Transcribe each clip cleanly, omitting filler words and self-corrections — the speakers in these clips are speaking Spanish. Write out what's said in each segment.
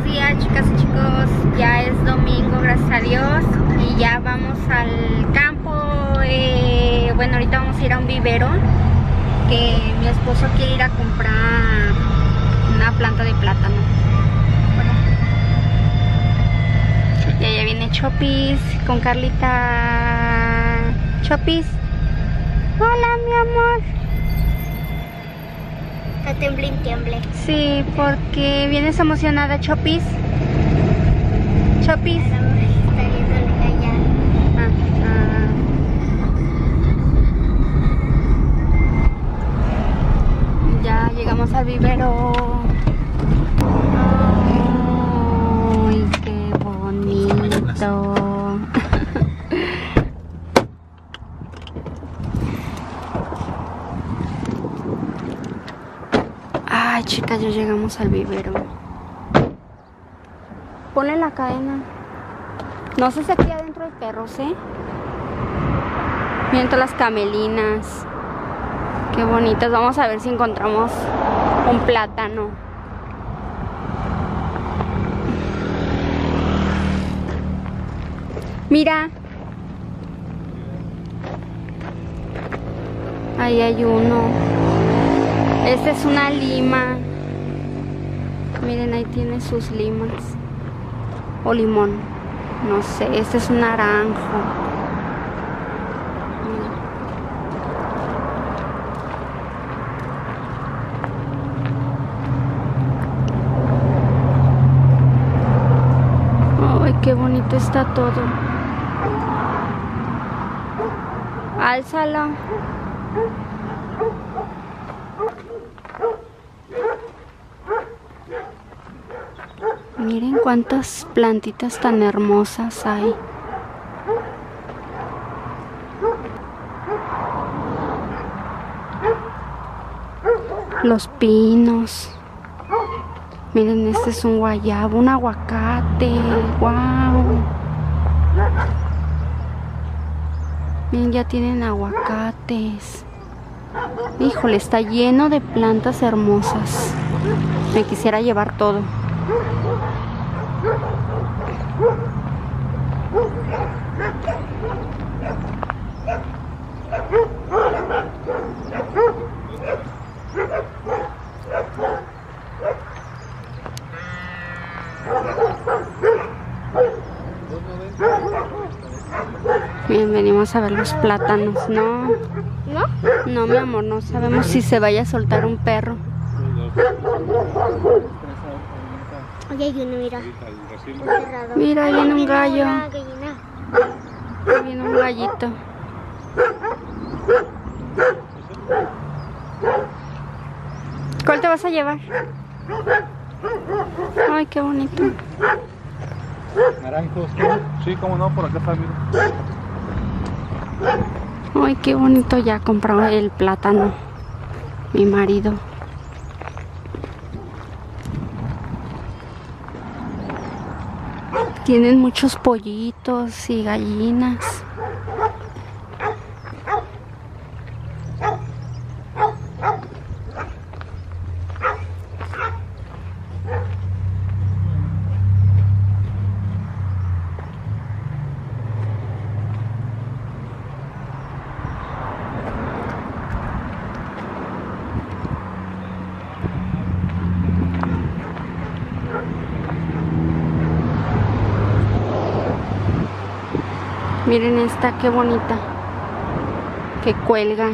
días, chicas y chicos. Ya es domingo, gracias a Dios. Y ya vamos al campo. Bueno, ahorita vamos a ir a un vivero que mi esposo quiere ir a comprar una planta de plátano. Bueno. Y allá viene Chopis con Carlita. Chopis. Hola, mi amor. Está tiemble. Sí, porque vienes emocionada, Chopis. Chopis. Está viendo allá. Ya llegamos al vivero. Ay, qué bonito. Ay, chicas, ya llegamos al vivero. Ponle la cadena. No sé si aquí adentro hay perros, ¿eh? Miren todas las camelinas. Qué bonitas. Vamos a ver si encontramos un plátano. Mira. Ahí hay uno. Esta es una lima. Miren, ahí tiene sus limas. O limón. No sé, este es un naranjo. Ay, qué bonito está todo. Álzalo. Miren cuántas plantitas tan hermosas hay. Los pinos. Miren, este es un guayabo, un aguacate. ¡Wow! Miren, ya tienen aguacates. Híjole, está lleno de plantas hermosas. Me quisiera llevar todo. Bien, venimos a ver los plátanos, ¿no? ¿No? No, mi amor, no sabemos si se vaya a soltar un perro. Oye, hay uno, mira. Mira, ahí viene un gallo. Una gallina. Ahí viene un gallito. ¿Cuál te vas a llevar? Ay, qué bonito. Naranjos, sí, cómo no, por acá está, mira. Ay, qué bonito, ya compró el plátano mi marido. Tienen muchos pollitos y gallinas. Miren esta, qué bonita, que cuelga.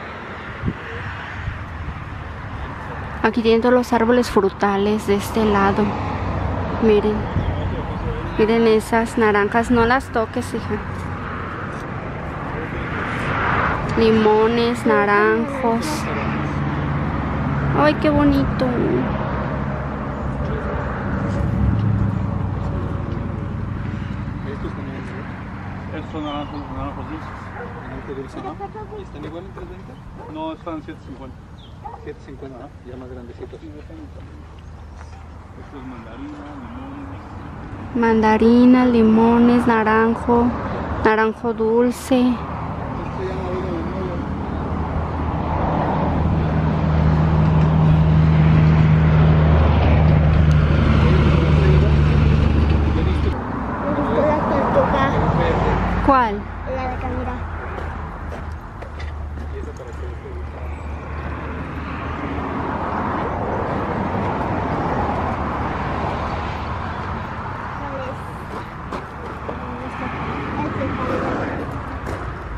Aquí tienen todos los árboles frutales de este lado. Miren, miren esas naranjas, no las toques, hija. Limones, naranjos. Ay, qué bonito. Estos naranjos dulces. Naranjo dulce, ¿no? ¿Y están igual en 320? No, están 750. 750, ¿no? Ya más grandecitos. Esto es mandarina, limones, naranjo, naranjo dulce. Esto ya no vino de nuevo.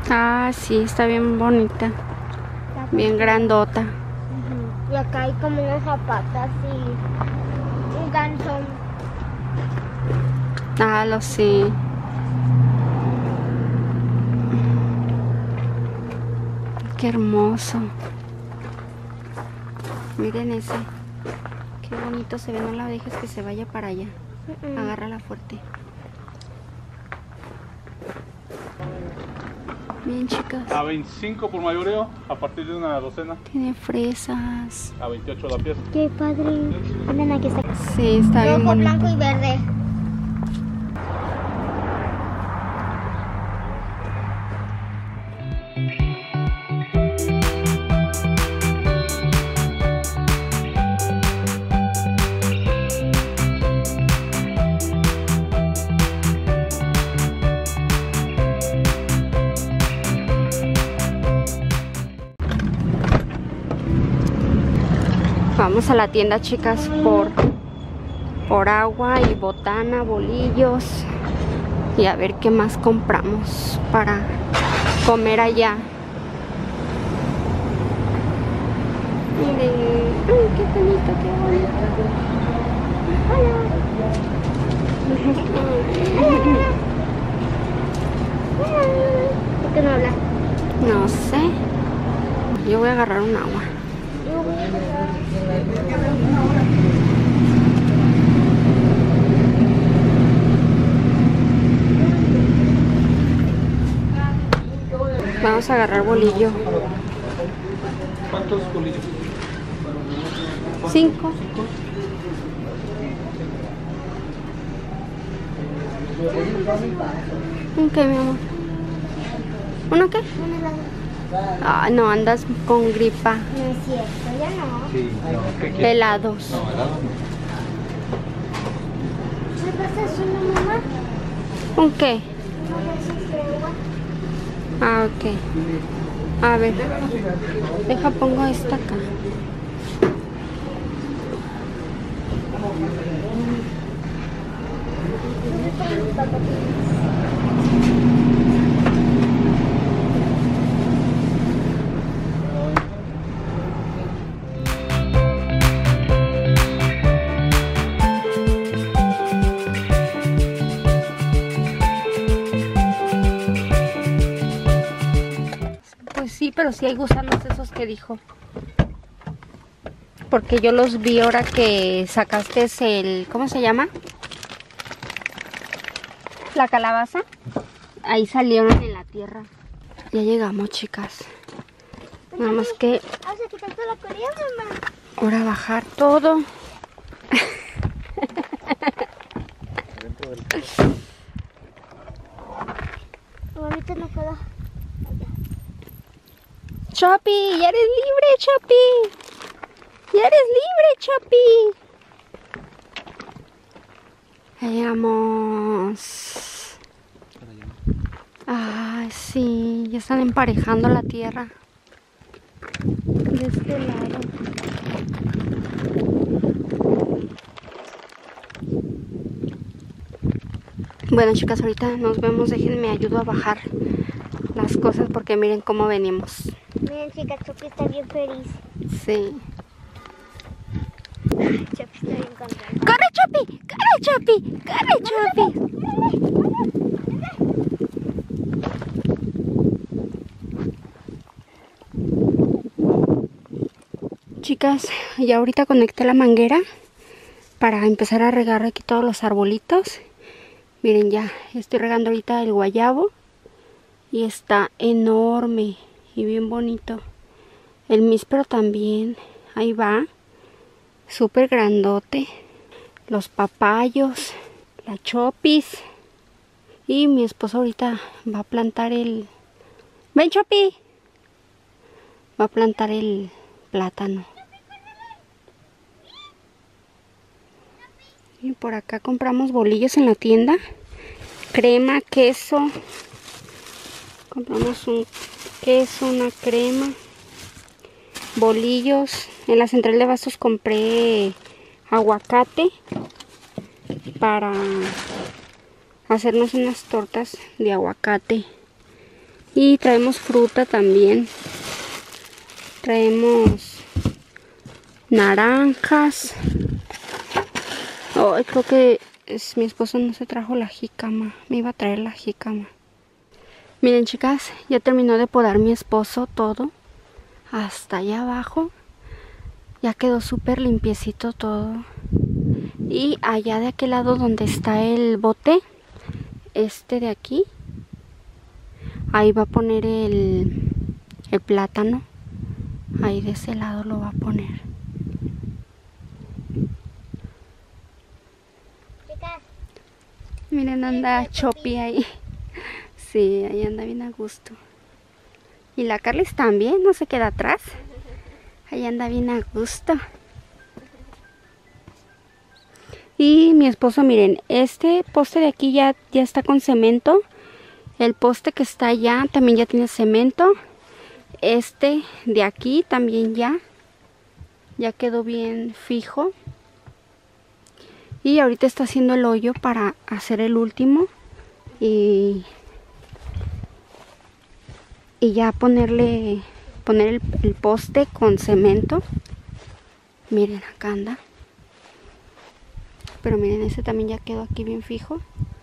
Ah, sí, está bien bonita. Bien grandota. Y acá hay como unas zapatas y un ganso. Ah, lo sé. Qué hermoso. Miren ese. Qué bonito se ve. No la dejes que se vaya para allá. Agárrala fuerte. Bien, chicas. A 25 por mayoreo, a partir de una docena. Tiene fresas. A 28 la pieza. Qué padre. Miren, aquí está. Sí, está bien Rojo, bonito. blanco y verde. Vamos a la tienda, chicas, por agua y botana, bolillos y a ver qué más compramos para comer allá. Miren, ay, qué bonito, qué bonito. ¿Por qué no habla? No sé. Yo voy a agarrar un agua. Vamos a agarrar bolillo. ¿Cuántos bolillos? 5. Ok, mi amor. ¿Uno qué? Ah, no, andas con gripa. No es cierto, ya no. Sí, no. ¿Qué quieres? Helados. No, helado ¿Me pasas una, mamá? ¿Con qué? No necesito agua. Ah, ok. A ver. Deja, pongo esta acá. Pues sí, pero sí hay gusanos esos que dijo. Porque yo los vi ahora que sacaste el... ¿Cómo se llama? La calabaza. Ahí salieron en la tierra. Ya llegamos, chicas. Nada más que Vamos a quitar toda la correa, mamá. ahora bajar todo. Ahorita no puedo. Chopi, ya eres libre, Chopi. Ya eres libre, Chopi. Ya llegamos. Ay, sí, ya están emparejando la tierra. De este lado. Bueno, chicas, ahorita nos vemos. Déjenme ayudo a bajar las cosas porque miren cómo venimos. Miren, chicas, Chopi está bien feliz. Sí. Chopi está bien contenta. ¡Corre, Chopi! ¡Corre, Chopi! ¡Corre, Chopi! Chicas, ya ahorita conecté la manguera para empezar a regar aquí todos los arbolitos. Miren, ya estoy regando ahorita el guayabo y está enorme y bien bonito. El míspero también, ahí va, súper grandote. Los papayos, la chopis. Y mi esposo ahorita va a plantar el... ¡Ven, Chopi! Va a plantar el plátano. Y por acá compramos bolillos en la tienda. Crema, queso. Compramos un queso, una crema. Bolillos. En la central de abastos compré aguacate para hacernos unas tortas de aguacate. Y traemos fruta también. Traemos naranjas. Oh, creo que mi esposo no se trajo la jícama. Me iba a traer la jícama. Miren, chicas, ya terminó de podar mi esposo todo. Hasta allá abajo. Ya quedó súper limpiecito todo. Y allá de aquel lado donde está el bote, este de aquí, ahí va a poner el plátano. Ahí de ese lado lo va a poner. Miren, anda Chopi ahí. Sí, ahí anda bien a gusto. Y la Carlis también, no se queda atrás. Ahí anda bien a gusto. Y mi esposo, miren, este poste de aquí ya está con cemento. El poste que está allá también ya tiene cemento. Este de aquí también ya quedó bien fijo. Y ahorita está haciendo el hoyo para hacer el último. Y ya poner el poste con cemento. Miren, acá anda. Pero miren, ese también ya quedó aquí bien fijo.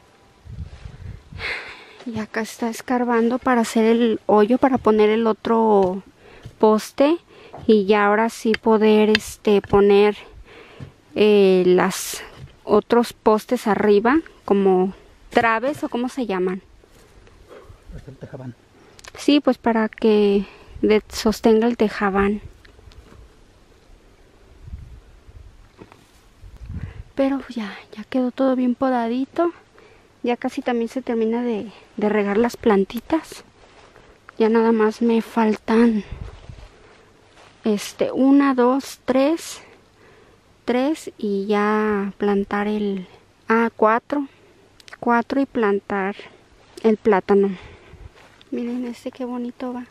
Y acá está escarbando para hacer el hoyo, para poner el otro poste. Y ya ahora sí poder poner las otros postes arriba, como traves o cómo se llaman. El tejabán. Sí, pues para que sostenga el tejabán. Pero ya quedó todo bien podadito. Ya casi también se termina de regar las plantitas. Ya nada más me faltan 1, 2, 3 y ya plantar 4 y plantar el plátano. Miren qué bonito va.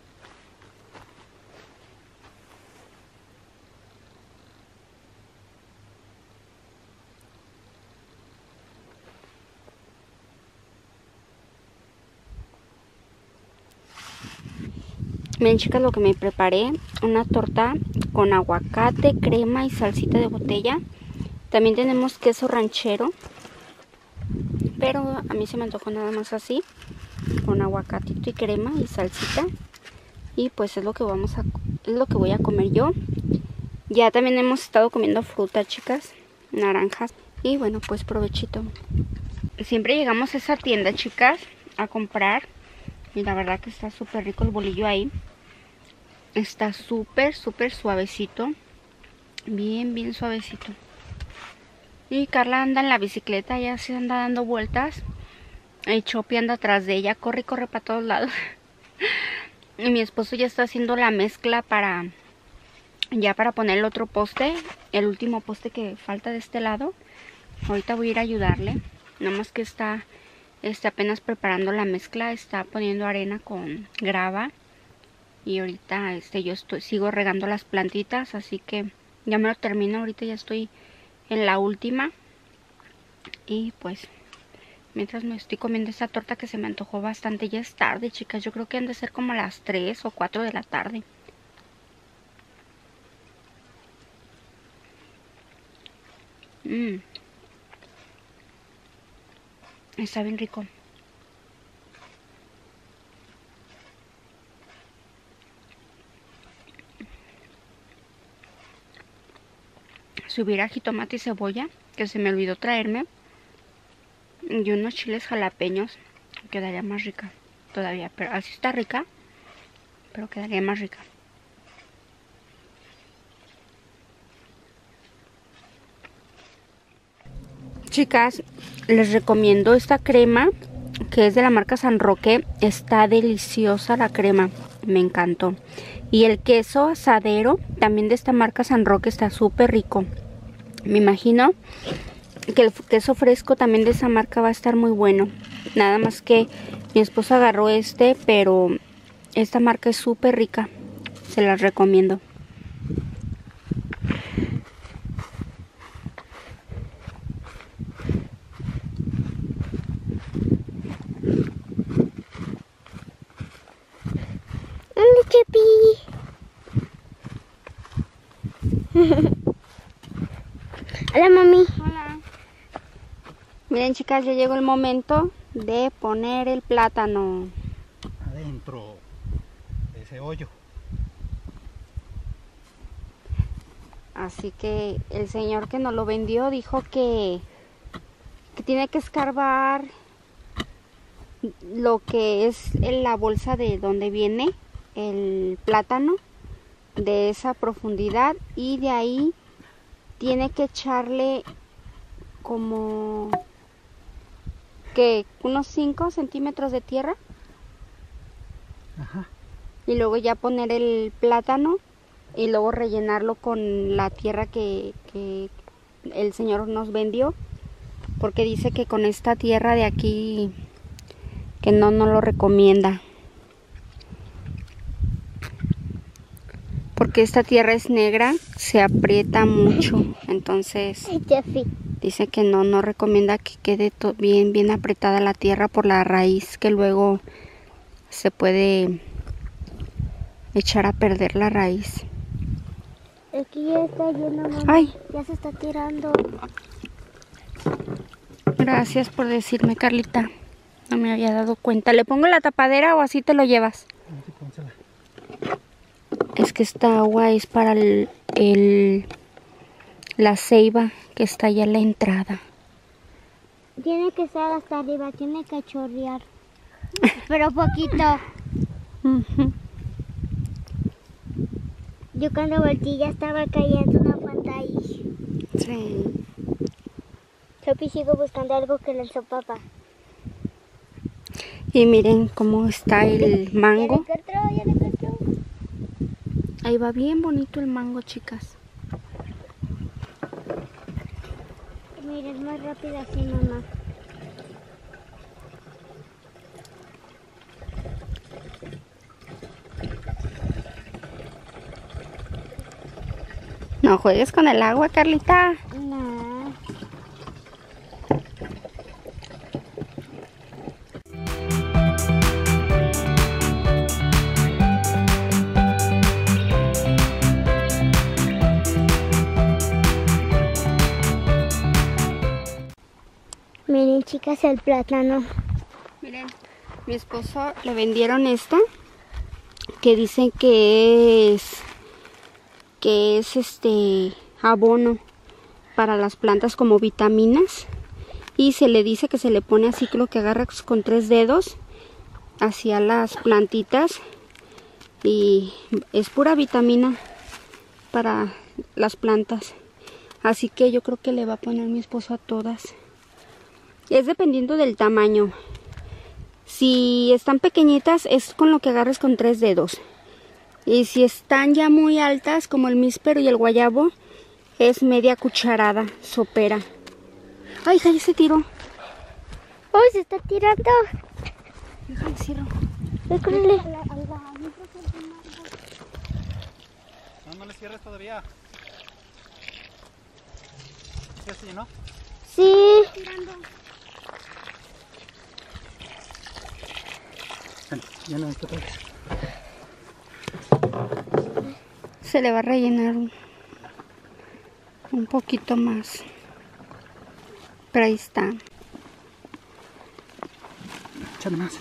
Miren, chicas, lo que me preparé, una torta con aguacate, crema y salsita de botella. También tenemos queso ranchero, pero a mí se me antojó nada más así, con aguacatito y crema y salsita. Y pues es lo que voy a comer yo. Ya también hemos estado comiendo fruta, chicas, naranjas. Y bueno, pues provechito. Siempre llegamos a esa tienda, chicas, a comprar. Y la verdad que está súper rico el bolillo ahí. Está súper suavecito. Bien suavecito. Y Carla anda en la bicicleta, ya se anda dando vueltas. El Chopi anda atrás de ella, corre para todos lados. Y mi esposo ya está haciendo la mezcla para poner el otro poste. El último poste que falta de este lado. Ahorita voy a ir a ayudarle. Nada más que está apenas preparando la mezcla. Está poniendo arena con grava. Y ahorita yo sigo regando las plantitas. Así que ya me lo termino. Ahorita ya estoy en la última. Y pues mientras me estoy comiendo esta torta que se me antojó bastante. Ya es tarde, chicas. Yo creo que han de ser como las 3 o 4 de la tarde. Está bien rico. Si hubiera jitomate y cebolla, que se me olvidó traerme, y unos chiles jalapeños, quedaría más rica todavía. Pero así está rica, pero quedaría más rica. Chicas, les recomiendo esta crema que es de la marca San Roque. Está deliciosa la crema, me encantó. Y el queso asadero también de esta marca San Roque está súper rico. Me imagino que el queso fresco también de esa marca va a estar muy bueno. Nada más que mi esposo agarró pero esta marca es súper rica. Se las recomiendo. Miren, chicas, ya llegó el momento de poner el plátano adentro de ese hoyo. Así que el señor que nos lo vendió dijo que tiene que escarbar lo que es la bolsa de donde viene el plátano, de esa profundidad, y de ahí tiene que echarle como que unos 5 centímetros de tierra. Ajá. Y luego ya poner el plátano y luego rellenarlo con la tierra que el señor nos vendió, porque dice que con esta tierra de aquí que no lo recomienda, porque esta tierra es negra, se aprieta mucho, entonces dice que no recomienda que quede bien apretada la tierra por la raíz, que luego se puede echar a perder la raíz. Aquí ya está lleno, mamá. Ay. Ya se está tirando. Gracias por decirme, Carlita. No me había dado cuenta. ¿Le pongo la tapadera o así te lo llevas? Es que esta agua es para la ceiba que está allá en la entrada. Tiene que estar hasta arriba, tiene que chorrear. Pero poquito. Yo cuando volteé ya estaba cayendo una pata ahí. Sí. Sophie, sigo buscando algo que lanzó papá. Y miren cómo está el mango. Ya le encontró. Ahí va bien bonito el mango, chicas. Miren, más rápido así, mamá. No juegues con el agua, Carlita. No. Miren, chicas, el plátano. Miren, mi esposo le vendieron esta, que dicen que es abono para las plantas, como vitaminas, y se le dice que se le pone así, lo que agarras con 3 dedos hacia las plantitas, y es pura vitamina para las plantas. Así que yo creo que le va a poner mi esposo a todas. Es dependiendo del tamaño. Si están pequeñitas es con lo que agarres con 3 dedos. Y si están ya muy altas, como el míspero y el guayabo, es media cucharada sopera. Ay, ya se tiró. ¡Uy, se está tirando! Déjale, cierro. Córrele. No le cierres todavía. ¿Ya se llenó? Sí. Llena esto otra vez. Se le va a rellenar un poquito más. Pero ahí está. Échale más.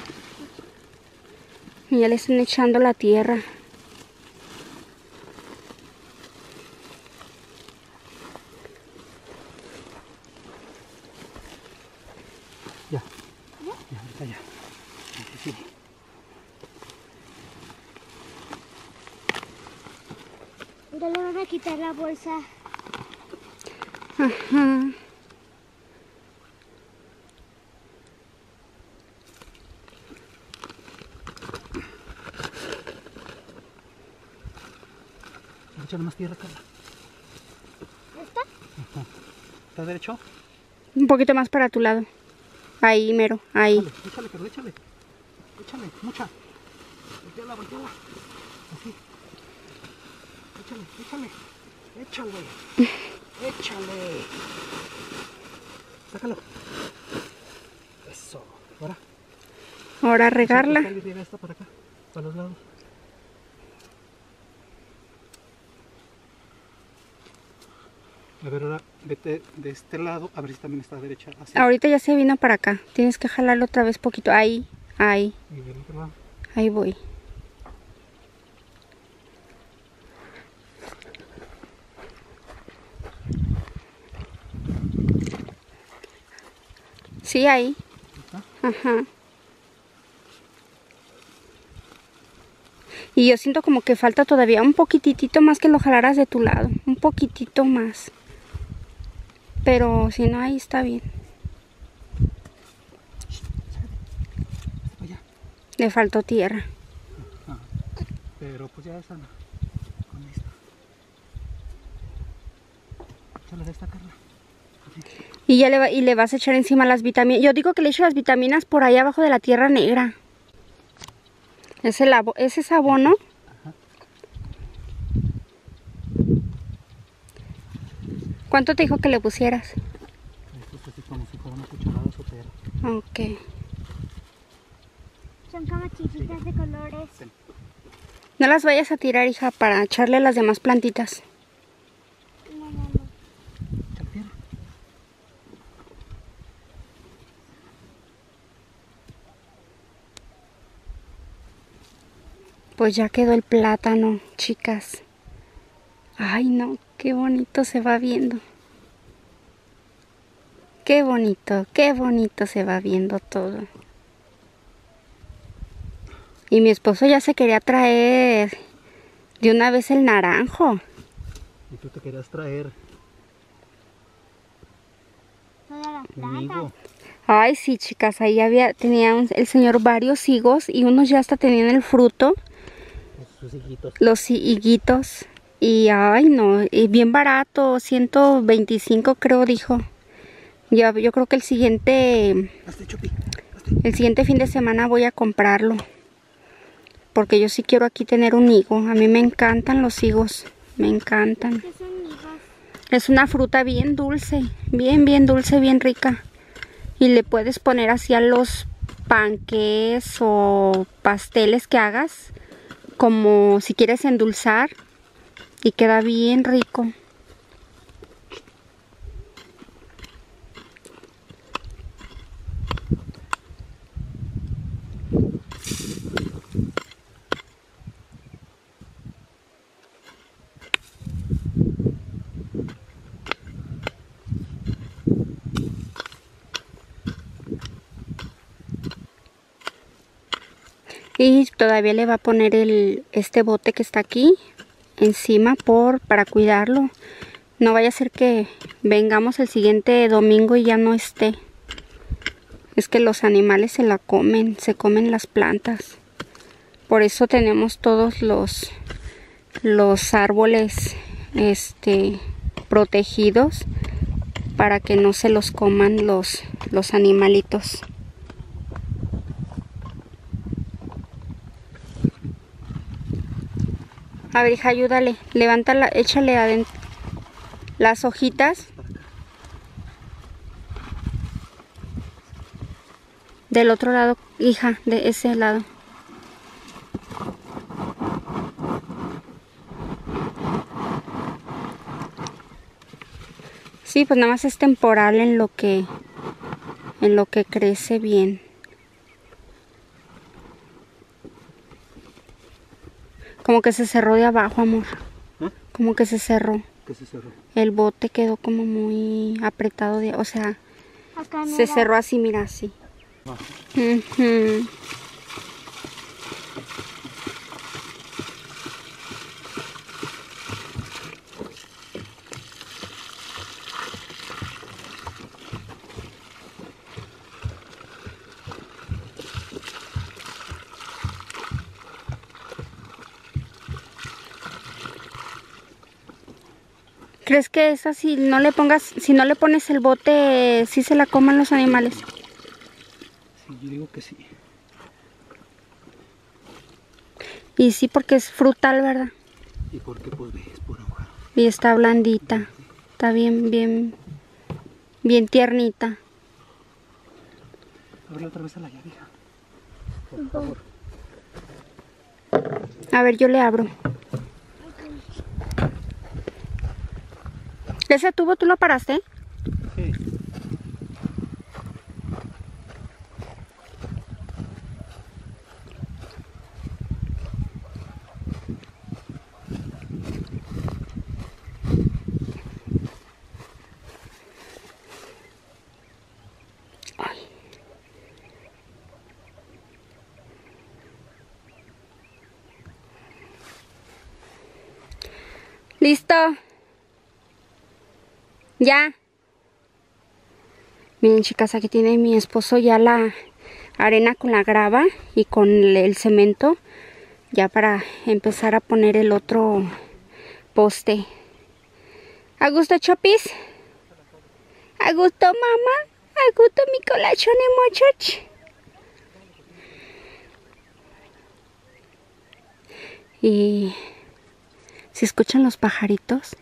Y ya le están echando la tierra. Ya. Ya, ahorita ya. Sí. Ya le van a quitar la bolsa. Ajá. Échale más tierra, Carla. ¿Está? Ajá. ¿Está derecho? Un poquito más para tu lado. Ahí, mero, ahí. Échale, pero échale. Échale, mucha. Volteala. Así. Échale. Sácalo. Eso. Ahora regarla. Riega esta para acá, para los lados. A ver, ahora vete de este lado, a ver si también está derecha. Así. Ahorita ya se vino para acá. Tienes que jalarlo otra vez poquito. Ahí, ahí. Y del otro lado. Ahí voy. Sí, ahí. Ajá. Y yo siento como que falta todavía un poquitito más que lo jalaras de tu lado. Un poquitito más. Pero si no, ahí está bien. Allá. Le faltó tierra. Ajá. Pero pues ya esa no. Con esta. Échale de esta, Carla. Y ya le vas a echar encima las vitaminas. Yo digo que le echo las vitaminas por ahí abajo de la tierra negra. Ese es abono. Ajá. ¿Cuánto te dijo que le pusieras? Esto es así como si fuera una cucharada sopera. Ok. Son como chiquitas de colores. No las vayas a tirar, hija, para echarle a las demás plantitas. No, no, no. Echa tierra. Pues ya quedó el plátano, chicas. Ay, no, qué bonito se va viendo. Qué bonito se va viendo todo. Y mi esposo ya se quería traer de una vez el naranjo. Y tú te querías traer Todas las conmigo. plantas. Ay, sí, chicas, ahí tenía el señor varios higos y unos ya hasta tenían el fruto, Sus hijitos. los higuitos. Y ay, no, y bien barato, 125 creo dijo. Yo creo que el siguiente fin de semana voy a comprarlo. Porque yo sí quiero aquí tener un higo. A mí me encantan los higos, me encantan. ¿Qué son higos? Es una fruta bien dulce, bien dulce, bien rica. Y le puedes poner así a los panqués o pasteles que hagas, como si quieres endulzar, y queda bien rico. Y todavía le va a poner este bote que está aquí encima para cuidarlo. No vaya a ser que vengamos el siguiente domingo y ya no esté. Es que los animales se comen las plantas. Por eso tenemos todos los árboles protegidos para que no se los coman los animalitos. A ver, hija, ayúdale. Levántala, échale adentro las hojitas. Del otro lado, hija, de ese lado. Sí, pues nada más es temporal en lo que crece bien. Como que se cerró de abajo, amor. ¿Eh? Como que se cerró. ¿Qué se cerró? El bote quedó como muy apretado, o sea, Acá no se era. cerró así, mira, así. Ah. Ujú. ¿Crees que esa si no le pones el bote, sí se la coman los animales? Sí, yo digo que sí. Y sí, porque es frutal, ¿verdad? Y porque pues ves por agua. Y está blandita. Está bien tiernita. Abre otra vez a la llave, hija. Por favor. A ver, yo le abro. ¿Ese tubo tú lo paraste? Sí. ¿Listo? ¿Ya? Miren, chicas, aquí tiene mi esposo ya la arena con la grava y con el cemento, ya para empezar a poner el otro poste. ¿A gusto, Chopis? ¿A gusto, mamá? ¿A gusto mi colachón y muchach? Y ¿se escuchan los pajaritos?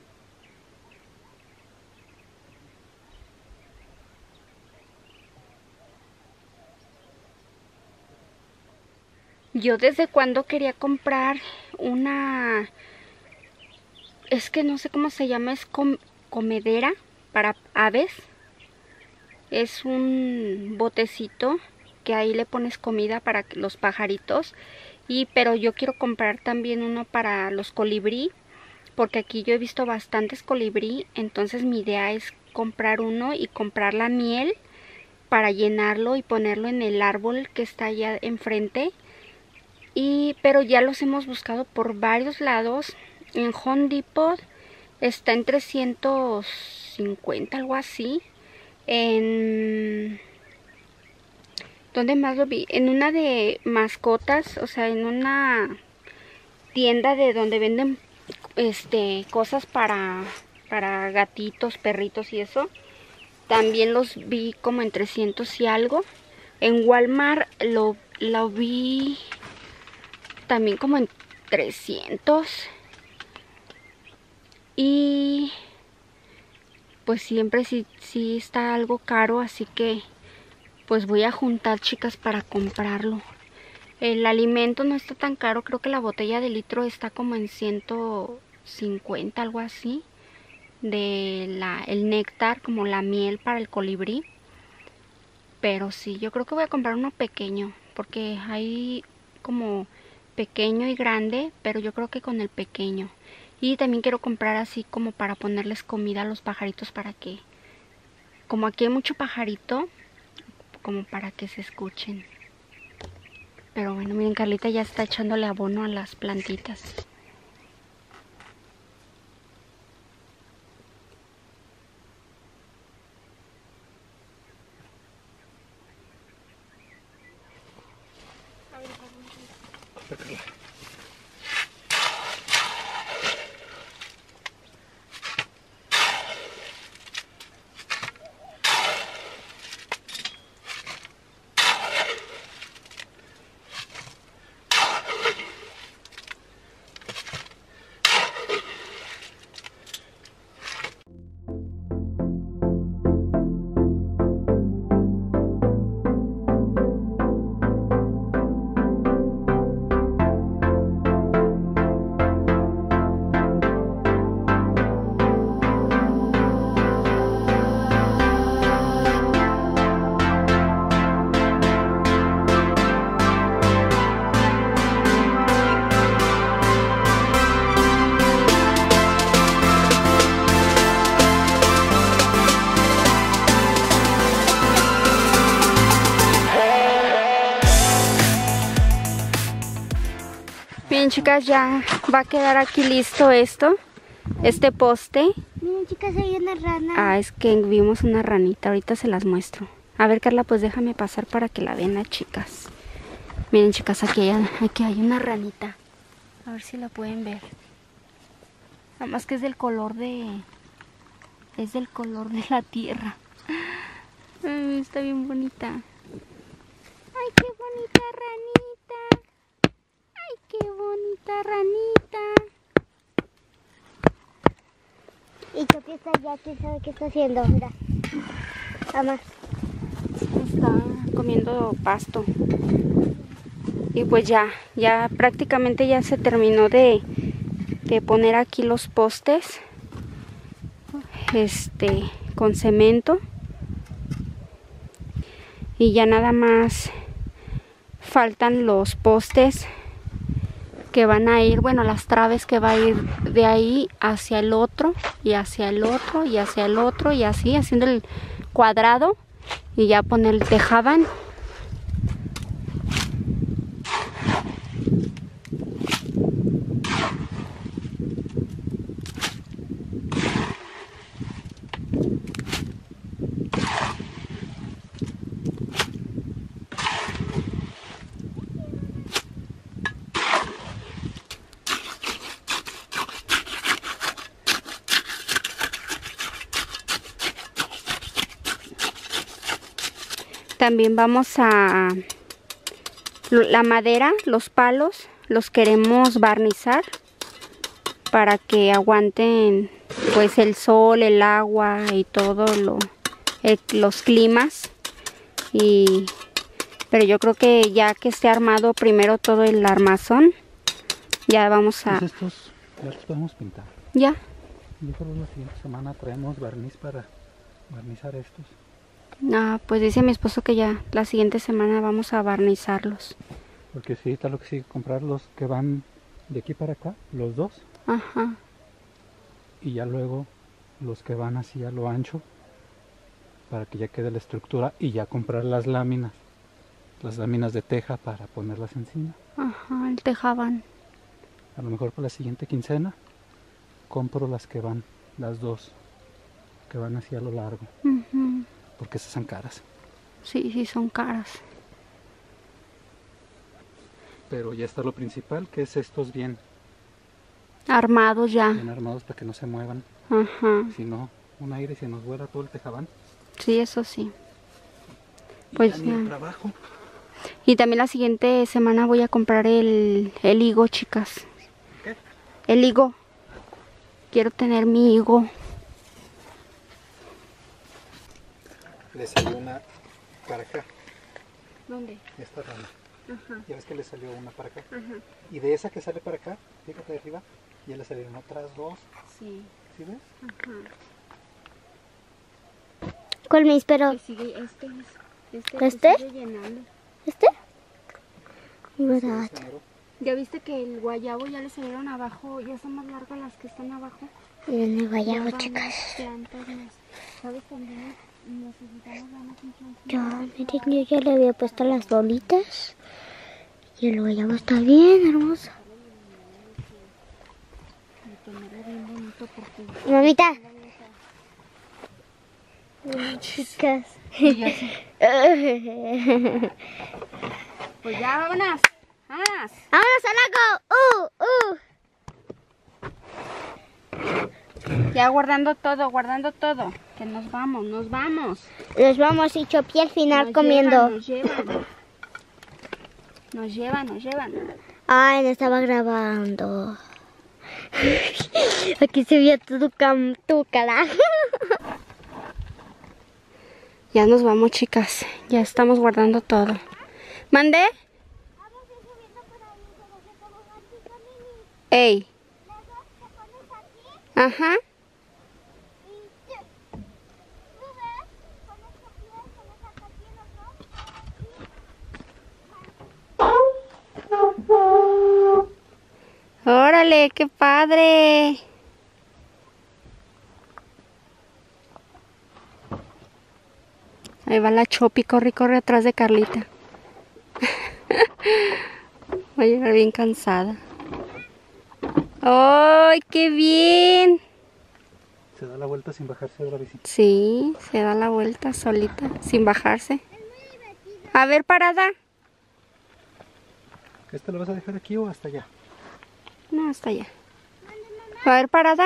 Yo desde cuando quería comprar una, es que no sé cómo se llama, es comedera para aves. Es un botecito que ahí le pones comida para los pajaritos. Pero yo quiero comprar también uno para los colibrí, porque aquí yo he visto bastantes colibrí. Entonces mi idea es comprar uno y comprar la miel para llenarlo y ponerlo en el árbol que está allá enfrente. Pero ya los hemos buscado por varios lados. En Home Depot está en 350, algo así. ¿Dónde más lo vi? En una de mascotas, o sea, en una tienda de donde venden cosas para gatitos, perritos y eso. También los vi como en 300 y algo. En Walmart lo vi también como en 300. Y pues siempre sí está algo caro, así que pues voy a juntar, chicas, para comprarlo. El alimento no está tan caro, creo que la botella de litro está como en 150, algo así. El néctar, como la miel para el colibrí. Pero sí, yo creo que voy a comprar uno pequeño, porque hay como pequeño y grande, pero yo creo que con el pequeño. Y también quiero comprar así como para ponerles comida a los pajaritos, para que, como aquí hay mucho pajarito, como para que se escuchen. Pero bueno, miren, Carlita ya está echándole abono a las plantitas. Bien, chicas, ya va a quedar aquí listo este poste. Miren, chicas, hay una rana. Ah, es que vimos una ranita, ahorita se las muestro. A ver, Carla, pues déjame pasar para que la vean las chicas. Miren, chicas, aquí hay una ranita. A ver si la pueden ver. Nada más que es del color de la tierra. Ay, está bien bonita. Ay, qué bonita ranita. Ay, qué bonita ranita. Y Chopi está allá, ¿quién sabe qué está haciendo? Mira, vamos. Está comiendo pasto. Y pues ya prácticamente ya se terminó de poner aquí los postes. con cemento. Y ya nada más faltan los postes que van a ir, bueno, las traves que va a ir de ahí hacia el otro y hacia el otro y hacia el otro y así, haciendo el cuadrado, y ya poner el tejabán. También vamos a la madera, los palos, los queremos barnizar para que aguanten pues el sol, el agua y todo los climas. Pero yo creo que ya que esté armado primero todo el armazón, ya vamos a... Pues estos ya los podemos pintar. Ya. Yo creo que la siguiente semana traemos barniz para barnizar estos. Ah, pues dice mi esposo que ya la siguiente semana vamos a barnizarlos. Porque sí, está lo que sigue, comprar los que van de aquí para acá, los dos. Ajá. Y ya luego los que van así a lo ancho, para que ya quede la estructura, y ya comprar las láminas de teja para ponerlas encima. Ajá, el tejabán. A lo mejor para la siguiente quincena compro las que van, las dos, que van así a lo largo. Uh-huh. Porque esas son caras. Sí, son caras. Pero ya está lo principal, que es estos bien Armados ya. armados para que no se muevan. Ajá. Si no, un aire se nos vuela todo el tejabán. Sí, eso sí. Y Pues ya ni el ya. trabajo. Y también la siguiente semana voy a comprar el higo, chicas. ¿Qué? El higo. Quiero tener mi higo. Le salió una para acá, ¿Dónde? esta rama. Ajá. Ya ves que le salió una para acá. Ajá. Y de esa que sale para acá, fíjate de arriba, ya le salieron otras dos. Sí. ¿Sí ves? Ajá. ¿Cuál me espero? Sigue ¿Este? sigue llenando. ¿Este? ¿Verdad? Se generó. ¿Ya viste que el guayabo ya le salieron abajo? Ya son más largas las que están abajo. Miren el Ya guayabo, van chicas. las plantas más. ¿Sabes? También necesitamos ganas Yo, miren, yo ya le había puesto las bolitas. Y el guayabo está bien hermoso. bien bonito porque... Mamita. Chicas. Pues ya, vámonos. ¡Vámonos! ¡Vámonos al lago! Ya guardando todo. Que nos vamos. Nos vamos y Chopi al final Nos comiendo. Nos llevan. Ay, no estaba grabando. Aquí se veía tu cara. Ya nos vamos, chicas. Ya estamos guardando todo. ¿Mandé? ¡Ey! Ajá. ¡Órale, qué padre! Ahí va la Chopi, corre atrás de Carlita. Va a llegar bien cansada. ¡Ay, qué bien! Se da la vuelta sin bajarse de la bicicleta. Sí, se da la vuelta solita, sin bajarse. A ver, parada. ¿Este lo vas a dejar aquí o hasta allá? No, hasta allá. A ver, parada.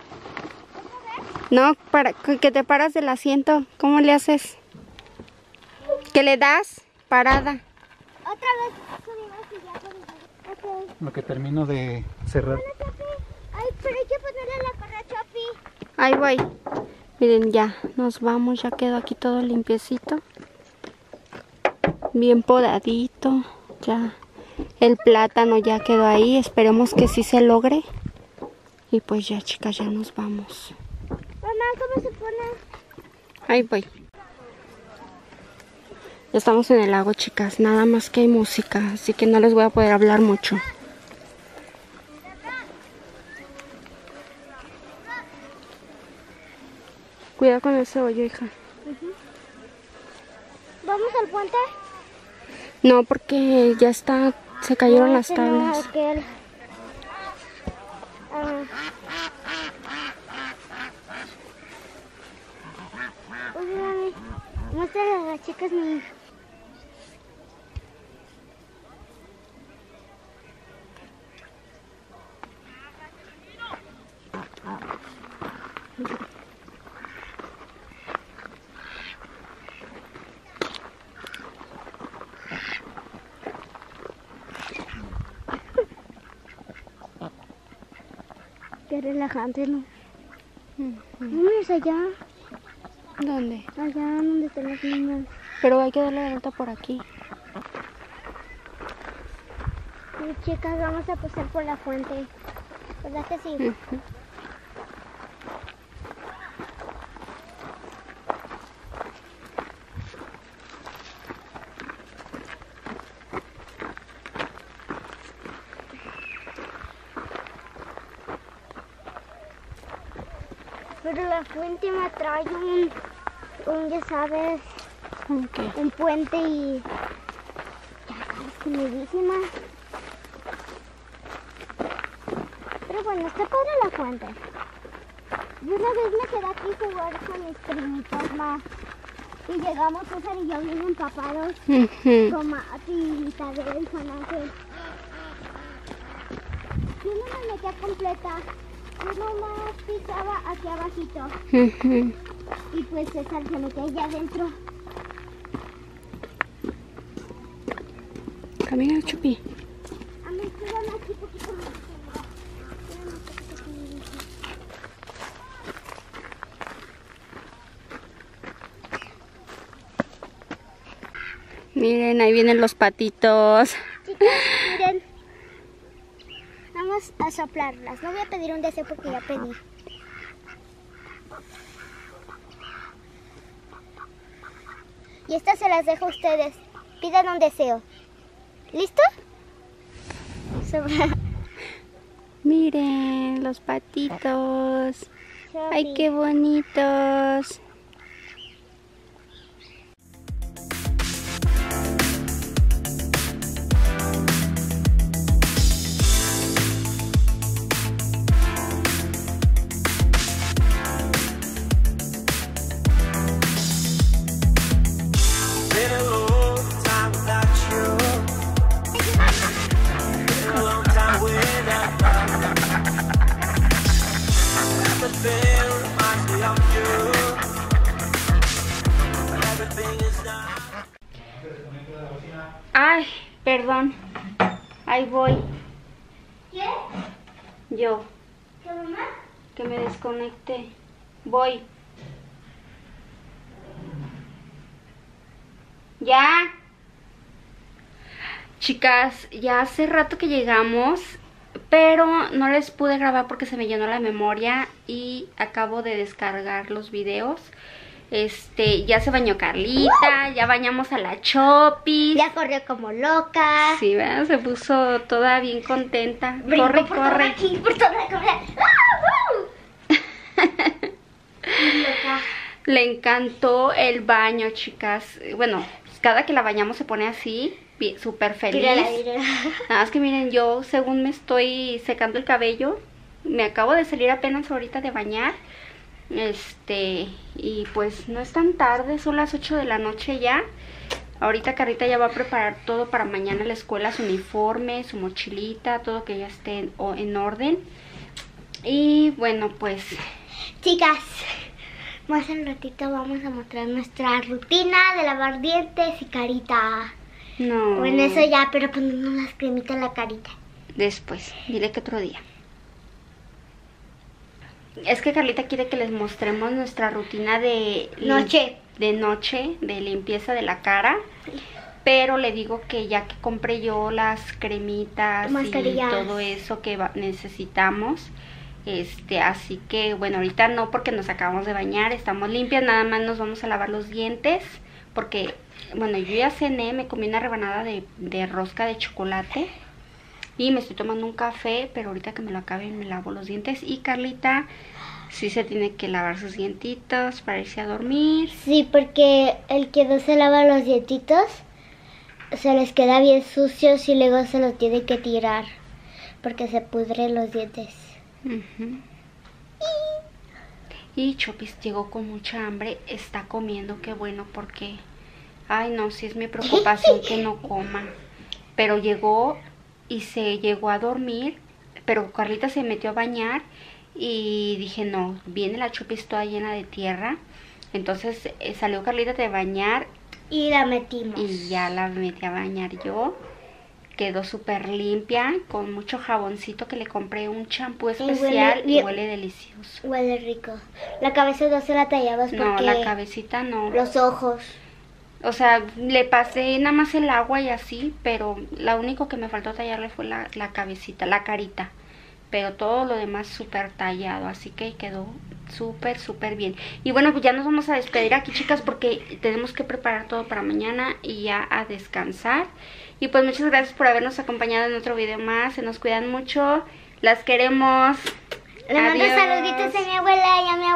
No, para que te paras del asiento. ¿Cómo le haces? ¿Qué le das? Parada. Otra vez subimos y ya podemos. Ok. Lo que termino de cerrar. Ay, pero hay que ponerle la para Chopi. Ahí voy. Miren, ya nos vamos. Ya quedó aquí todo limpiecito. Bien podadito. Ya. El plátano ya quedó ahí. Esperemos que sí se logre. Y pues ya, chicas, ya nos vamos. Mamá, ¿cómo ¿cómo se pone? Ahí voy. Ya estamos en el lago, chicas. Nada más que hay música, así que no les voy a poder hablar mucho. Cuidado con ese hoyo, hija. ¿Vamos al puente? No, porque ya está, se cayeron No, las ese no, tablas. aquel. Oye, mami, muéstrale a las chicas mi... Qué relajante, ¿no? Vámonos allá, ¿Dónde? allá donde están las niñas. Pero hay que darle la vuelta por aquí. Sí, chicas, vamos a pasar por la fuente. ¿Verdad que sí? Pero la fuente me trae ya sabes, ¿Qué? un puente y... ya sabes, comidísima. Pero bueno, está padre la fuente. Yo una vez me quedé aquí a jugar con mis primitos más. Y llegamos César y yo bien empapados. Con Mati y Tadeo y Juan Ángel. Yo no me metía completa. Yo nomás pisaba aquí abajito. Y pues César se metía allá adentro. Camina, Chupi. A mí quedan aquí poquito más. Miren, ahí vienen los patitos. Chicas, miren. Vamos a soplarlas. No voy a pedir un deseo porque ya pedí. Y estas se las dejo a ustedes. Pidan un deseo. ¿Listo? Miren, los patitos. Ay, qué bonitos. Ay, perdón. Ahí voy. ¿Qué? Yo, ¿Qué, mamá? que me desconecté. Voy. Ya. Chicas, ya hace rato que llegamos, pero no les pude grabar porque se me llenó la memoria y acabo de descargar los videos. Ya se bañó Carlita, ya bañamos a la Chopis. Ya corrió como loca. Sí, ¿verdad? Se puso toda bien contenta. Brincó Corre, por corre. toda aquí, por toda, corre. Loca. Le encantó el baño, chicas. Bueno, cada que la bañamos se pone así, súper feliz. Mírala. Nada más que miren, yo según me estoy secando el cabello, me acabo de salir apenas ahorita de bañar. Y pues no es tan tarde, son las 8 de la noche ya. Ahorita Carlita ya va a preparar todo para mañana en la escuela, su uniforme, su mochilita, todo que ya esté en orden. Y bueno, pues... Chicas, más en ratito vamos a mostrar nuestra rutina de lavar dientes y carita. No. Bueno, eso ya, pero ponernos las cremitas en la carita. Después, dile que otro día. Es que Carlita quiere que les mostremos nuestra rutina de Noche. De limpieza de la cara. Pero le digo que ya que compré yo las cremitas Mascarillas. y todo eso que necesitamos, Así que bueno, ahorita no, porque nos acabamos de bañar, estamos limpias, nada más nos vamos a lavar los dientes, porque bueno, yo ya cené, me comí una rebanada de rosca de chocolate y me estoy tomando un café, pero ahorita que me lo acabe me lavo los dientes. Y Carlita sí se tiene que lavar sus dientitos para irse a dormir. Sí, porque el que no se lava los dientitos se les queda bien sucios y luego se los tiene que tirar porque se pudren los dientes. Y Chopis llegó con mucha hambre, está comiendo, qué bueno, porque ay no, sí es mi preocupación que no coma. Pero llegó y se llegó a dormir, pero Carlita se metió a bañar y dije no, viene la Chopis toda llena de tierra. Entonces salió Carlita de bañar y la metimos. Y ya la metí a bañar yo. Quedó súper limpia, con mucho jaboncito, que le compré un champú especial y huele delicioso. Huele rico. La cabeza no se la tallamos porque... No, la cabecita no. Los ojos. O sea, le pasé nada más el agua y así, pero lo único que me faltó tallarle fue la cabecita, la carita. Pero todo lo demás súper tallado, así que quedó súper bien. Y bueno, pues ya nos vamos a despedir aquí, chicas, porque tenemos que preparar todo para mañana y ya a descansar. Y pues muchas gracias por habernos acompañado en otro video más. Se nos cuidan mucho, las queremos. Le mando saluditos a mi abuela y a mi